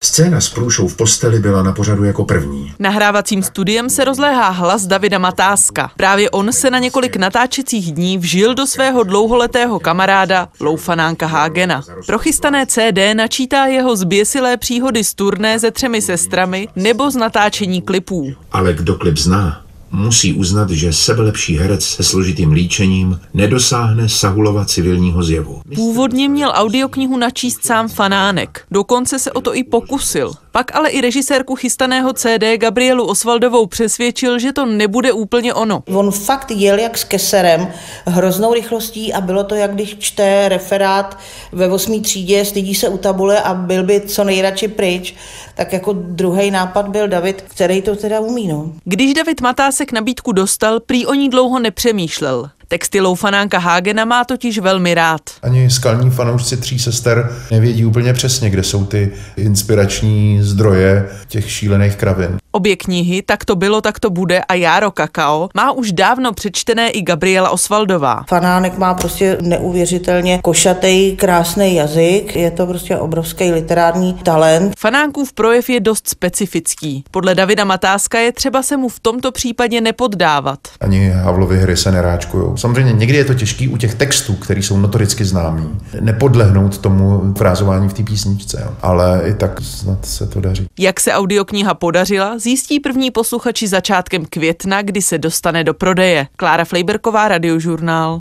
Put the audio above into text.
Scéna s průšou v posteli byla na pořadu jako první. Nahrávacím studiem se rozléhá hlas Davida Matáska. Právě on se na několik natáčecích dní vžil do svého dlouholetého kamaráda Loufanánka Hágena. Prochystané CD načítá jeho zběsilé příhody z turné se 3 sestrami nebo z natáčení klipů. Ale kdo klip zná, musí uznat, že sebelepší herec se složitým líčením nedosáhne Sahulova civilního zjevu. Původně měl audioknihu načíst sám Fanánek. Dokonce se o to i pokusil. Pak ale i režisérku chystaného CD Gabrielu Osvaldovou přesvědčil, že to nebude úplně ono. On fakt jel jak s keserem, hroznou rychlostí a bylo to, jak když čte referát ve 8. třídě, stydí se u tabule a byl by co nejradši pryč. Tak jako druhý nápad byl David, který to teda umí. No. Když David Matásek nabídku dostal, prý o ní dlouho nepřemýšlel. Texty Loufanánka Hágena má totiž velmi rád. Ani skalní fanoušci 3 sester nevědí úplně přesně, kde jsou ty inspirační zdroje těch šílených kravin. Obě knihy Tak to bylo, tak to bude a Járo Kakao má už dávno přečtené i Gabriela Osvaldová. Fanánek má prostě neuvěřitelně košatý, krásný jazyk, je to prostě obrovský literární talent. Fanánkův projev je dost specifický. Podle Davida Matáska je třeba se mu v tomto případě nepoddávat. Ani Havlovy hry se neráčkujou. Samozřejmě někdy je to těžký u těch textů, které jsou notoricky známí, nepodlehnout tomu frázování v té písničce, jo. Ale i tak snad se to daří. Jak se audiokniha podařila, zjistí první posluchači začátkem května, kdy se dostane do prodeje. Klára Flejberková, Radiožurnál.